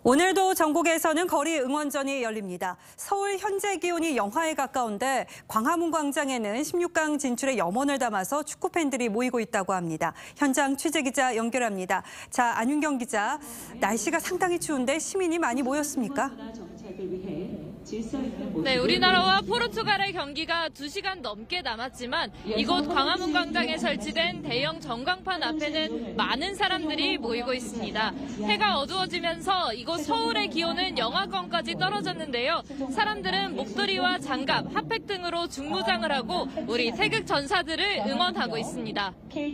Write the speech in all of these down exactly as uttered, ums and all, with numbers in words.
오늘도 전국에서는 거리 응원전이 열립니다. 서울 현재 기온이 영하에 가까운데 광화문 광장에는 십육 강 진출의 염원을 담아서 축구 팬들이 모이고 있다고 합니다. 현장 취재기자 연결합니다. 자, 안윤경 기자, 날씨가 상당히 추운데 시민이 많이 모였습니까? 네, 우리나라와 포르투갈의 경기가 두 시간 넘게 남았지만 이곳 광화문 광장에 설치된 대형 전광판 앞에는 많은 사람들이 모이고 있습니다. 해가 어두워지면서 이곳 서울의 기온은 영하권까지 떨어졌는데요. 사람들은 목도리와 장갑, 핫팩 등으로 중무장을 하고 우리 태극 전사들을 응원하고 있습니다.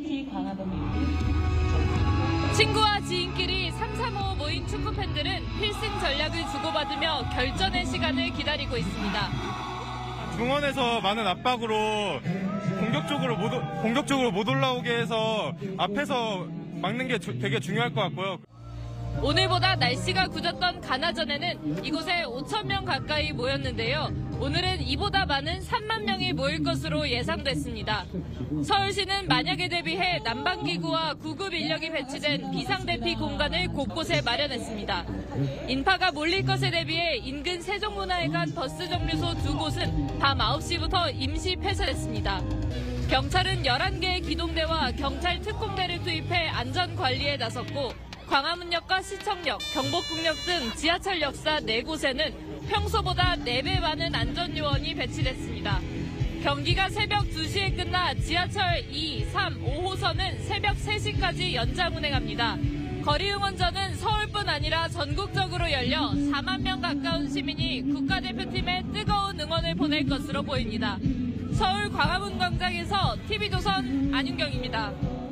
친구와 지인끼리 삼삼오오 모인 축구팬들은 필승 전략을 주고받으며 결전의 시간을 기다리고 있습니다. 중원에서 많은 압박으로 공격적으로 못, 공격적으로 못 올라오게 해서 앞에서 막는 게 주, 되게 중요할 것 같고요. 오늘보다 날씨가 굳었던 가나전에는 이곳에 오천 명 가까이 모였는데요. 오늘은 이보다 많은 삼만 명이 모일 것으로 예상됐습니다. 서울시는 만약에 대비해 난방기구와 구급 인력이 배치된 비상대피 공간을 곳곳에 마련했습니다. 인파가 몰릴 것에 대비해 인근 세종문화회관 버스 정류소 두 곳은 밤 아홉 시부터 임시 폐쇄됐습니다. 경찰은 열한 개의 기동대와 경찰 특공대를 투입해 안전관리에 나섰고 광화문역과 시청역, 경복궁역 등 지하철역사 네 곳에는 평소보다 네 배 많은 안전요원이 배치됐습니다. 경기가 새벽 두 시에 끝나 지하철 이, 삼, 오 호선은 새벽 세 시까지 연장 운행합니다. 거리 응원전은 서울뿐 아니라 전국적으로 열려 사만 명 가까운 시민이 국가대표팀에 뜨거운 응원을 보낼 것으로 보입니다. 서울 광화문 광장에서 티비조선 안윤경입니다.